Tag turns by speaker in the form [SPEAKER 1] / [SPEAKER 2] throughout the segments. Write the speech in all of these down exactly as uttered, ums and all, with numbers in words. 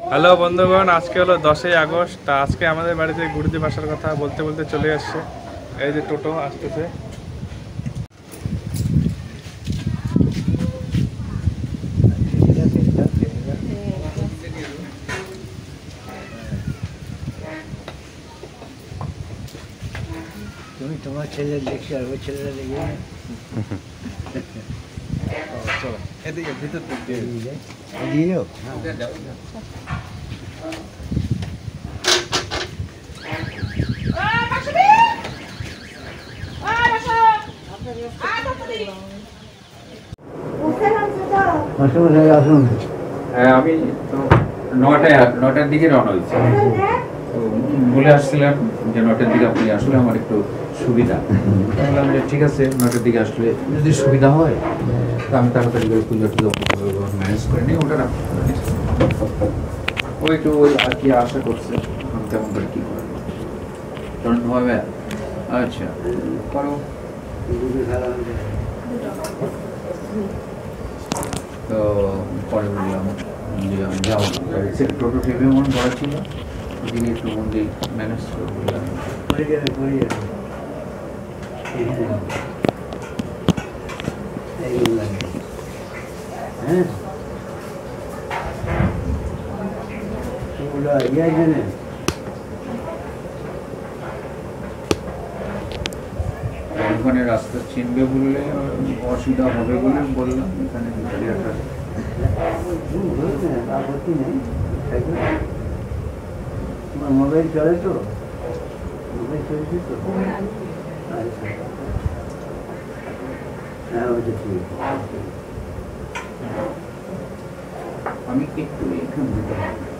[SPEAKER 1] Hello বন্ধুগণ, আজকে হলো দশই আগস্ট। তা আজকে আমাদের বাড়িতে গুরুদেব আসার কথা বলতে বলতে চলে আসছে। এই যে টোটো আসতেছে।
[SPEAKER 2] তুমি তোমার ছেলে দেখছি আর ওই ছেলেটা দেখে
[SPEAKER 1] চলো এদিকে ভিতর
[SPEAKER 2] দিয়ে দিও। আসুন।
[SPEAKER 3] হ্যাঁ, আমি তো নটায় নটার দিকে রওনা হয়েছি। তো বলে আসছিলাম যে নটার দিকে আপনি আসলে আমার একটু সুবিধা। বললাম যে ঠিক আছে, নটার দিকে আসলে যদি সুবিধা হয় তো আমি তাড়াতাড়ি করে পুজো টুজো ম্যানেজ করে নিই। ওটা ওই একটু ওই আর কি আশা করছে আমি তেমন করে কী করবো কারণ হবে। আচ্ছা করো। তো পরে বললাম যে আমি যাবো, টোটো টেবিল মন করা ছিল, ওদিকে একটু মন্দির ম্যানেজ করে বললাম।
[SPEAKER 2] হ্যাঁ
[SPEAKER 3] ওখানে রাস্তা চিনবে বললে অসুবিধা হবে বলে বললাম এখানে
[SPEAKER 2] আপত্তি নেই। তোমার মোবাইল চলে তো? মোবাইল চলছে তো? হ্যাঁ ওইটা ঠিক।
[SPEAKER 3] আমি একটু এখান থেকে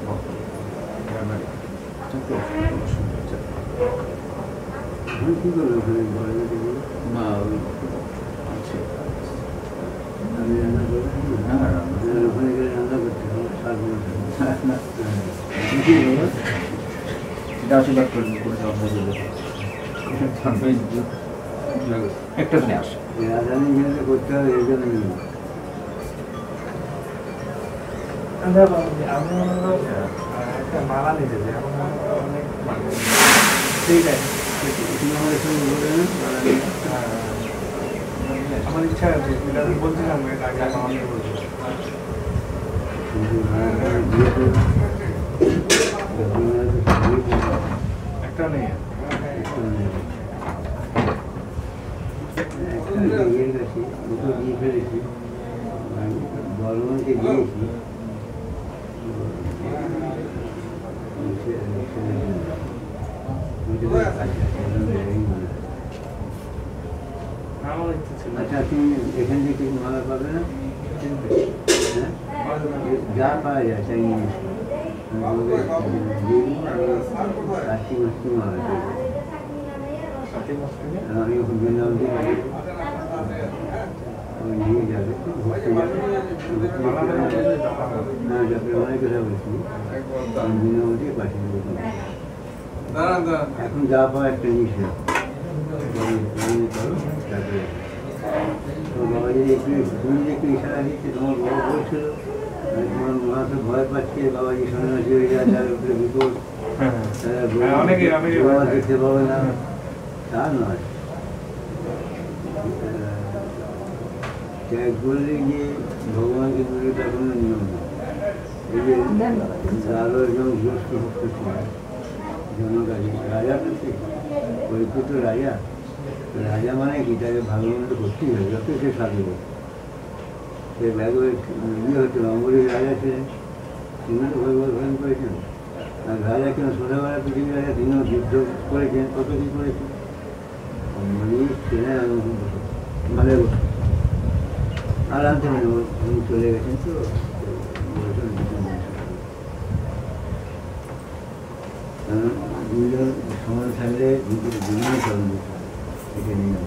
[SPEAKER 2] কি করবো ওখানে ঘরে
[SPEAKER 3] না ওই আছে
[SPEAKER 2] আমি রান্না করবো
[SPEAKER 3] না রান্না
[SPEAKER 2] ওখানে গেলে রান্না করতে হবে সাত বছর।
[SPEAKER 3] এটা আশীর্বাদ করবি করে জন্ম দিল একটা নিয়ে আসে
[SPEAKER 2] রাজধানী গেলে করতে হবে এই জন্য
[SPEAKER 1] একটা মালা নিতে চাই। ঠিক আছে,
[SPEAKER 2] আমাদের সঙ্গে বলে না
[SPEAKER 1] আমার ইচ্ছা আছে, এটা আমি বলছিলাম আগে মালা নিয়ে বলছিলাম। একটা নেই
[SPEAKER 2] একটা ইয়ে গেছি দুটো দিয়ে ফেলেছি, বলবানকে দিয়েছি।
[SPEAKER 1] আমার ইচ্ছা ছিল।
[SPEAKER 2] আচ্ছা তুমি এখান থেকে মালা পাবে না? হ্যাঁ যা পাওয়া যায় তাই নিয়ে কার্তিক মাসটি মালা আমি ওখানে বৃন্দাবন দিয়ে নিয়ে যাবে ঘুরতে যাবে। না যাবে অনেক কথা বলছি, আমি বৃন্দাবন দিয়ে পাঠিয়ে দেবো। এখন যা পাওয়া একটা জিনিস করো তারপরে তো বাবা যদি একটু তুমি যে একটু ইশারা দিচ্ছে, তোমার বাবা বলছিল তোমার মা তো ভয় পাচ্ছে বাবাজি সন্ন্যাসী হয়ে যায়, তার উপরে বিপদ, বাবা দেখতে পাবে না। তা নয়, ত্যাগ করলে গিয়ে ভগবানকে বলে তার কোনো নিয়ম নেই। এই যে আরও একজন জ্যেষ্ঠ ভক্ত ছিল জনকারী রাজা, তো সে পরিচিত রাজা। রাজা মানে কি, তাকে ভালো মন্দ করতেই হবে, যত সে সাধু হোক। সে ব্যাগে ইয়ে হচ্ছে অঙ্গুলির রাজা ছিলেন, তিনি তো ভগবান ভজন করেছেন। আর রাজা কেন ছোটবেলা পৃথিবীর রাজা, তিনিও যুদ্ধ করেছেন, কত কী করেছেন। অঙ্গুলি ছিলেন মানে আর আনতে মানে উনি চলে গেছেন তো দুজন সমান থাকলে দুজনে চলন দিতে হবে, এটা নিয়ম।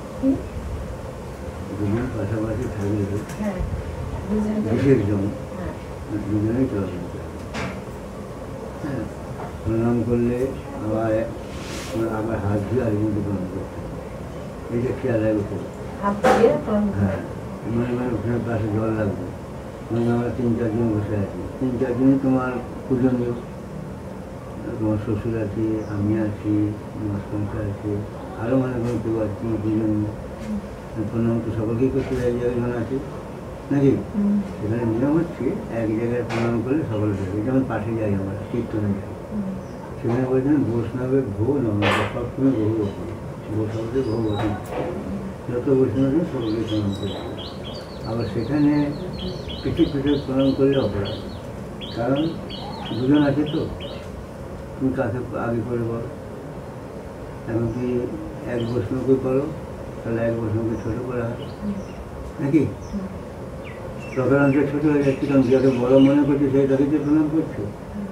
[SPEAKER 2] দুজন পাশাপাশি থাকলে বিশেষ জন দুজনেই চলন দিতে হবে। হ্যাঁ, প্রণাম করলে আবার আবার হাত দিয়ে আরেকজনকে প্রণাম করতে হবে, এটা খেয়াল রাখতে হবে। হ্যাঁ, মানে মানে ওখানে পাশে জল লাগবে, মানে আমরা তিন চারজন বসে আছি, তিন চারজনই তোমার পূজনীয়। তোমার শ্বশুর আছে, আমি আছি, আমার সংসার আছে, আরও মনে করো কেউ আছে তোমার পূজনীয়। প্রণাম তো সকলকেই করতে এক জায়গায় আছে নাকি? সেখানে নিয়ম হচ্ছে এক জায়গায় প্রণাম করলে সকলকে, যেমন পাশে যাই আমরা কীর্তনে যাই, সেখানে বলছেন বৈষ্ণবের ভো নমঃ, সবসময় বহু বচন, বৈষ্ণবদের বহু বচন, যত বৈষ্ণব সকলকে প্রণাম করছে। আবার সেখানে পিঠে পিঠে প্রণাম করলে অপরাধ, কারণ দুজন আছে তো, তুমি কাকে আগে করে বলো। এমনকি এক বৈষ্ণবকে করো তাহলে এক বৈষ্ণবকে ছোটো করা হয় নাকি? প্রকারান্তরে ছোটো হয়ে যাচ্ছে, কারণ যাকে বড় মনে করছে সেই তাকে যে প্রণাম করছো।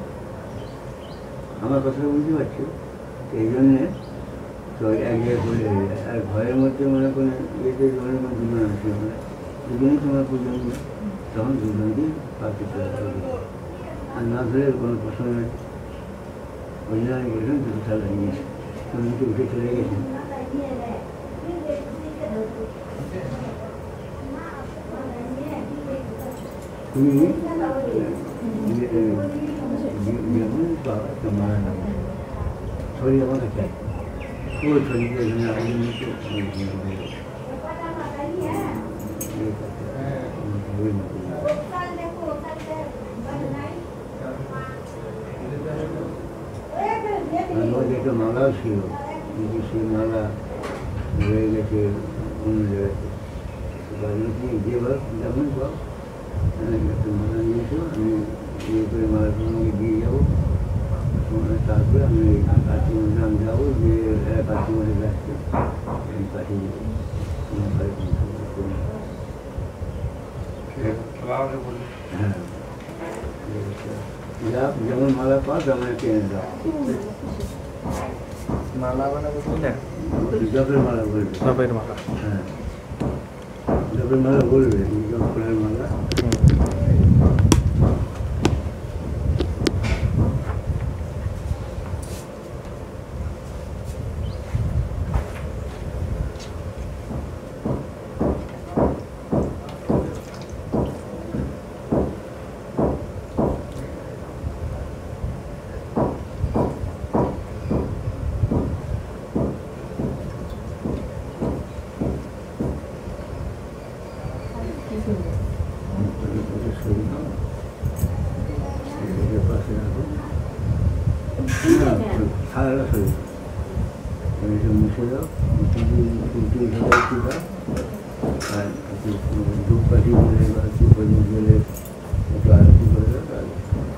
[SPEAKER 2] আমার কথা বুঝতে পারছো? এই জন্যে তো এক জায়গায় বলে হয়ে যায়। আর ঘরের মধ্যে মনে করেন এতে মনে করেন দুজন আছে, আমরা দুজনেই তোমার পূজন, তখন দুজনকেই পাচ্ছে আর না ধরে কোনো প্রশ্ন নেই। ওই জন্য আমি বললাম দুটো খেলা নিয়ে তুমি তো উঠে চলে গেছেন। তুমি তোমার ছড়ি আমার চাই পুরো ছড়িকে একটা মালাও ছিল, কিন্তু সেই মালা রয়ে গেছে অন্য জায়গাতে। যেবার যেমন সব একটা মালা নিয়েছো, আমি ইয়ে করে মালাটা আমাকে দিয়ে যাবো, তারপরে আমি কাশি মন্দিরে আমি যাবো, যে কাশি মন্দিরে আসছে আমি কাশি হ্যাঁ যা যেমন মালা পাও তেমন একটা এনে দাও।
[SPEAKER 1] মালা মানে বুঝলেন?
[SPEAKER 2] জপের মালা বলবে।
[SPEAKER 1] জপের মালা,
[SPEAKER 2] হ্যাঁ জপের মালা বলবে, জপ ফুলের মালা। সারা শরীর এটা মুছে দাও, উল্টে ঝাঁকাইতে দাও, আর একটু ধূপকাঠি বলে বা একটু হলুদ বলে একটু আরতি করে দাও। তাহলে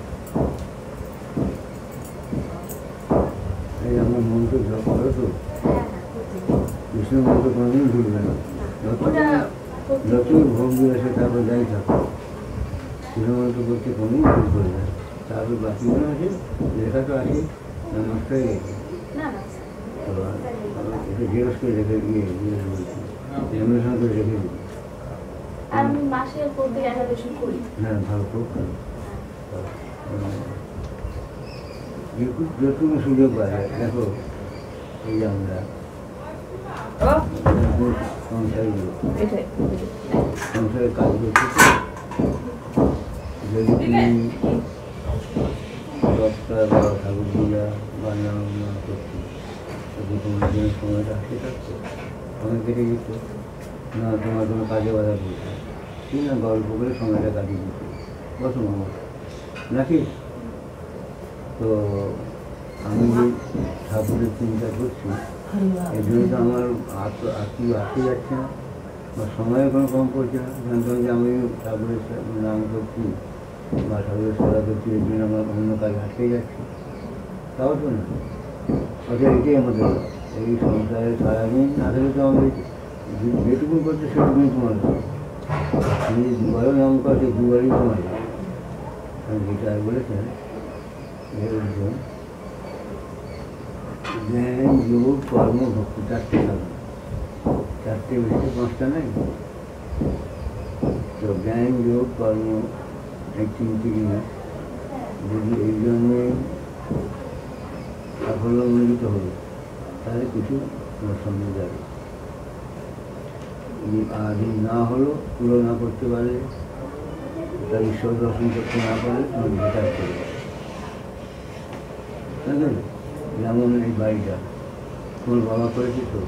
[SPEAKER 2] এই আমার মন্ত্র জপ করো তো, বিষ্ণু মন্ত্র কোনোদিন ভুলবে না, যত যতই ভোগ দিয়ে আসে তারপর যাই থাকো, বিষ্ণু মন্ত্র করতে কোনোদিন ভুল করবে না। তারপর বাকিগুলো আছে লেখা তো আছে নষ্ট হয়ে গেছে, তো একটু জেরক্স করে রেখে দিয়ে লেমিনেশন করে রেখে দিই। হ্যাঁ ভালো, খুব ভালো। যেটুকু সুযোগ পায় দেখো, এই যে আমরা সংসারগুলো সংসারের কাজ করছি, যদি তুমি দশটা বা ঠাকুর পূজা বা নানা করছি, যদি তোমার জন্য সময়টা হাতে থাকতো অনেক কেটে যেত না, তোমার কোনো কাজে বাধা পড়তো কি না, গল্প করে সময়টা কাটিয়ে দিত, বসো মামা নাকি? তো আমি যে ঠাকুরের চিন্তা করছি, এই জন্য তো আমার আত্মীয় আসতে যাচ্ছে না, বা সময়ের কোনো কম পড়ছে না। জানতাম যে আমি ঠাকুরের নাম করছি বা ঠাকুরের সেবা করছি, এই জন্য আমার অন্য কাজ আসতেই যাচ্ছে, তাও তো না। অর্থাৎ এটাই আমাদের এই সংসারে সারাদিন আসলে তো আমাদের যেটুকু করছে সেটুকুই তোমার, তুমি দুবারও নাম করছে দুবারই তোমার। যেটা বলেছেন জ্ঞান যোগ কর্ম ভক্তি, চারটে সাধন, চারটে বেশি পাঁচটা নেই তো। জ্ঞান যোগ কর্ম এই তিনটি জিনিস যদি এই জন্যে সাফল্যমণ্ডিত হলো তাহলে কিছু সামনে যাবে, আর যদি না হলো, পুরো না করতে পারলে, তার ঈশ্বর দর্শন করতে না পারলে তোমার বিচার করবে। বুঝলেন? যেমন এই বাড়িটা তোমার বাবা করেছে তো,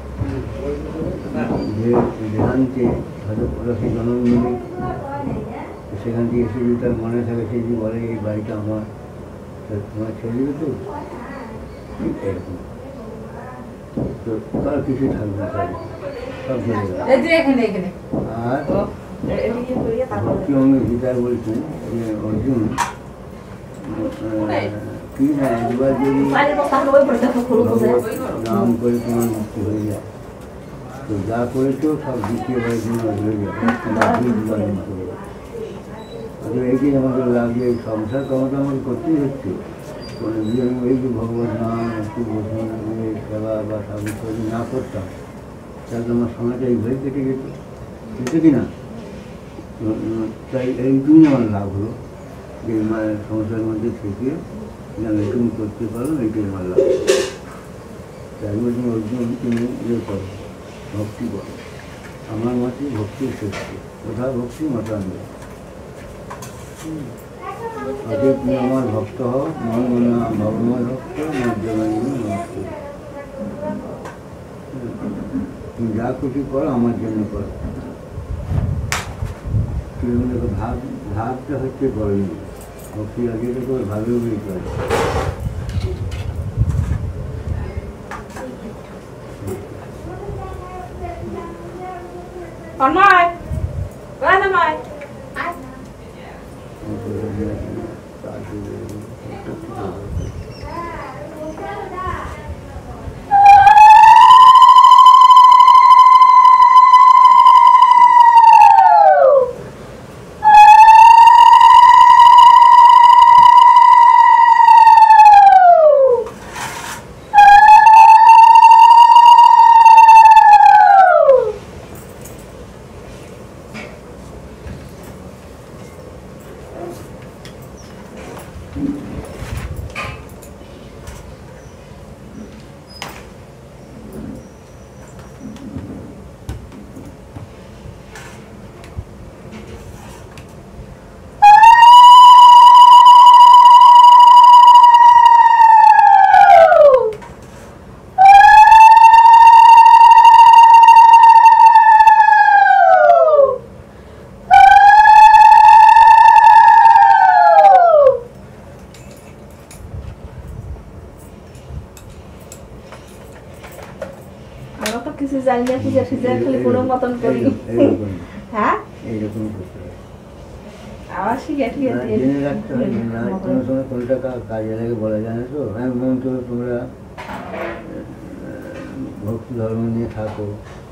[SPEAKER 2] যে দেহান্তে হয়তো ওরা সেই জন্ম নেবে, সেখান থেকে এসে যদি তার মনে থাকে সে যদি বলে এই বাড়িটা আমার, তা তোমার ছেড়ে দেবে তো, ঠিক এরকম। তো তার কিছুই থাকবে না, তাই সব চলে যাবে। আর ভক্তি অঙ্গে গীতায় বলছেন যে অর্জুন কি না একবার যদি নাম করে তোমার মুক্তি হয়ে যায়, তো যা করেছো সব দ্বিতীয়বার তোমার হয়ে যাবে, এইটাই আমাদের লাগে। সংসার ক্ষমতা আমাকে করতেই হচ্ছে, এই যে ভগবত নাম একটু বোঝন সেবা বা সাবিত্র যদি না করতাম তাহলে আমার সময়টা এইভাবে কেটে যেত, বুঝতে কি না? তাই এইটুকুই আমার লাভ হলো যে মায়ের সংসারের মধ্যে থেকে যেন এইটুকু করতে পারো, এইটাই আমার লাভ। তাই বলছি অর্জুন তুমি ইয়ে করো, ভক্তি করো। আমার মতে ভক্তির শ্রেষ্ঠ, কোথায় ভক্তি মতান্ত। অতএব তুমি আমার ভক্ত হও, মন মনা ভগবান ভক্ত মধ্যমানী নমস্কার। তুমি যা খুশি করো আমার জন্য করো। ভাব ভাবটা হচ্ছে বড়ই ভক্তি আগে তো ভাবেই করে।
[SPEAKER 4] কিছু জানি না, পূজা টুজা খালি কোনো মতন করি। হ্যাঁ আবার শিখে ঠিক আছে,
[SPEAKER 2] জেনে রাখতে হয় না, কোনো সময় কোনটা কাজে লাগে বলা যায় না। তো হ্যাঁ মন তো তোমরা ভক্তি ধর্ম নিয়ে থাকো,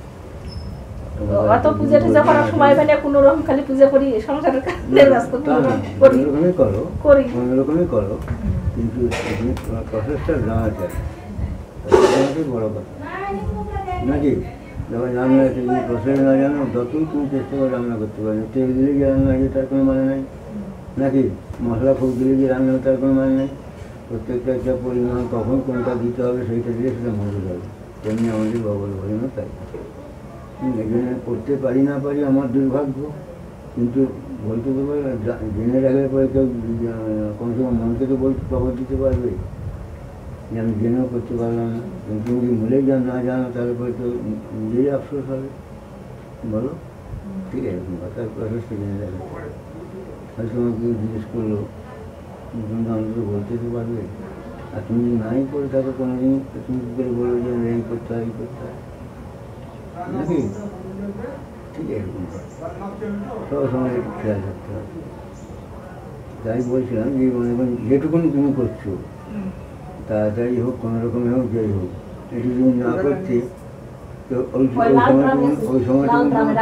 [SPEAKER 4] অত পূজা টুজা করার সময় মানে কোনো রকম খালি পূজা করি, সংসারের কাজে ব্যস্ত করি,
[SPEAKER 2] রকমই করো
[SPEAKER 4] করি
[SPEAKER 2] অন্য রকমই করো, কিন্তু প্রসেসটা জানা চাই, বড় কথা নাকি? যখন রান্না যদি প্রসেস না জানো যতই তুমি চেষ্টা করে রান্না করতে পারো, তেল দিলে গিয়ে রান্না হয়েছে তার কোনো মানে নেই, নাকি? মশলা ফুক দিলে গিয়ে রান্না হয় তার কোনো মানে নেই। প্রত্যেকটা একটা পরিমাণ কখন কোনটা দিতে হবে সেইটা দিলে সেটা মজে যাবে। তেমনি আমাদের ভগবত ভজনও তাই। এই জন্য করতে পারি না পারি আমার দুর্ভাগ্য, কিন্তু বলতে তো পারি জেনে রাখার পরে কেউ কোনো সময় মনকে তো বলতে খবর দিতে পারবে যে আমি জেনেও করতে পারলাম না। কিন্তু যদি ভুলে যান না জানো তারপরে তো নিজেই আফসোস হবে, বলো? ঠিক এরকম কথা প্রসেসটা জেনে রাখা। হয়তো আমাকে কেউ জিজ্ঞেস করলো কিন্তু অন্তত বলতে তো পারবে। আর তুমি যদি নাই করে থাকো কোনো দিন, তুমি কী করে বলো যে এই করতে হয় এই করতে হয়, নাকি? ঠিক এরকম সব সময় খেয়াল রাখতে হবে। তাই বলছিলাম যে মনে করেন যেটুকুনি তুমি করছো তাড়াতাড়ি হোক কোনো রকমই হোক যেই হোক, এটু তুমি না করতে তো ওই সময় ওই সময়টা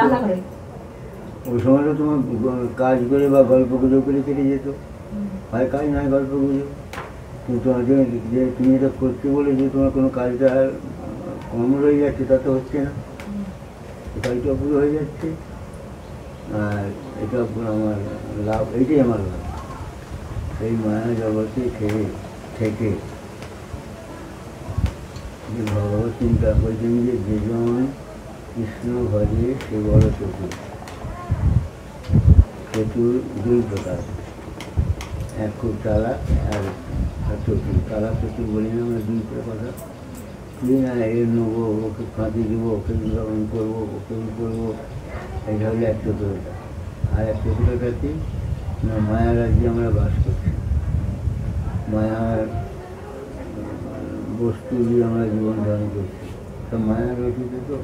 [SPEAKER 2] ওই সময়টা তোমার কাজ করে বা গল্প গুজব করে কেটে যেত, হয় কাজ নয় গল্প গুজব। কিন্তু তোমার যে তুমি এটা করতে বলে যে তোমার কোনো কাজটা কম রয়ে যাচ্ছে তা তো হচ্ছে না, কাজটা পুরো হয়ে যাচ্ছে। আর এটা আমার লাভ, এইটাই আমার লাভ। এই মায়া জগতে খেয়ে থেকে যে ভগবত চিন্তা বলছেন যে যেজন কৃষ্ণ ভজে সে বড় চতুর। চতুর দুই প্রকার, এক খুব চালাক আর আর চতুর তারা চতুর বলি না আমরা দুই করে কথা তুই না এর নেবো ওকে ফাঁকি দেবো ওকে গ্রহণ করবো ওকে করবো এটা হলো এক চতুরতা। আর এক চতুরতা কি না মায়া রাজ্যে আমরা বাস করছি, মায়ার বস্তু দিয়ে আমরা জীবন ধারণ করছি, তো মায়ার রচিত তো।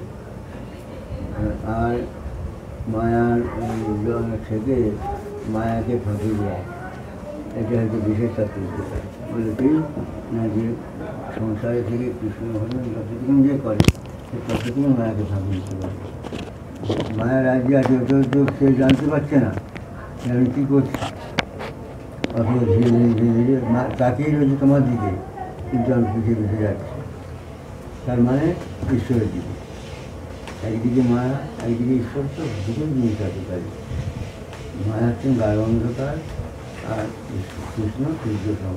[SPEAKER 2] আর মায়ার থেকে মায়াকে ফাঁকি দেওয়া এটা হয়তো বিশেষ তাৎপর্যতা। বলে কি না যে সংসারে থেকে কৃষ্ণ ভজন যতটুকু যে করে সে ততটুকু মায়াকে ফাঁকি দিতে পারে। মায়া রাজ্যে আছে ওটা তো সে জানতে পারছে না যে আমি কী করছি, অথবা ধীরে ধীরে ধীরে ধীরে তাকেই রয়েছে তোমার দিকে, কিন্তু আমি পিছিয়ে পিছিয়ে যাচ্ছি। তার মানে ঈশ্বরের দিকে, একদিকে মায়া একদিকে ঈশ্বর, তো দুটো জিনিস আছে তাই। মায়া হচ্ছেন গাঢ় অন্ধকার আর কৃষ্ণ সূর্য সম।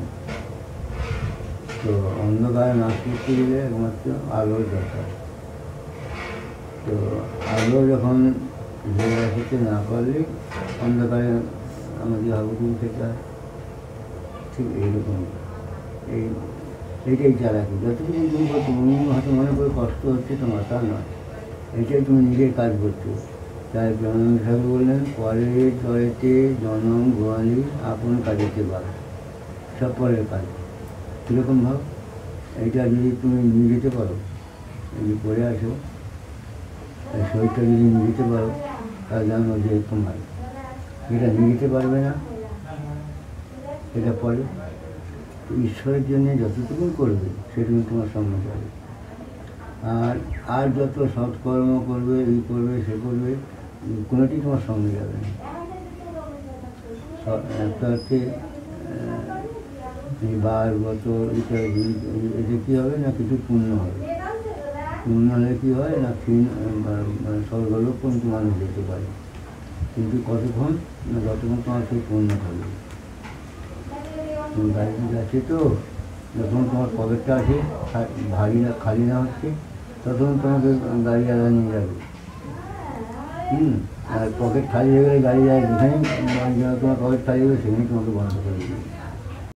[SPEAKER 2] তো অন্ধকার নাশ করতে গেলে একমাত্র আলোর দরকার। তো আলো যখন জেগে আসতে না পারলে অন্ধকারে আমাদের আগুন খেতে হয়। ঠিক এইরকম এই এইটাই চালাকি। যতটুকু তুমি করছো তুমি হয়তো মনে করে কষ্ট হচ্ছে তোমার, তা নয়, এটাই তুমি নিজের কাজ করছো। তাই জনম ঠাকুর বললেন পরের চরেতে জনম গোয়ালি আপন কাজেতে বাস, সব পরের কাজ। কীরকম ভাব এইটা যদি তুমি নিয়ে যেতে পারো, যদি পড়ে আসো এই শরীরটা যদি নিয়ে যেতে পারো তাহলে জানো যে তোমার এটা নিয়ে যেতে পারবে না, এটা পরে ঈশ্বরের জন্য যতটুকু করবে সেটুকু তোমার সামনে যাবে। আর আর যত সৎকর্ম করবে এই করবে সে করবে কোনোটি তোমার সঙ্গে যাবে না। একটা হচ্ছে এই বার গত এটা এতে কী হবে না কিছু পুণ্য হবে, পুণ্য হলে কী হয় না ক্ষীণ মানে স্বর্গলোক পর্যন্ত মানুষ যেতে পারে, কিন্তু কতক্ষণ না যতক্ষণ তোমার সেই পুণ্য থাকবে। গাড়ি যাচ্ছে তো যখন তোমার পকেটটা আছে ভারী না খালি না হচ্ছে তখন তোমাকে গাড়িওয়ালা নিয়ে যাবে। হুম আর পকেট খালি হয়ে গেলে গাড়ি যায় যেখানেই তোমার পকেট খালি হবে সেখানেই তোমাকে বন্ধ করে দেবে।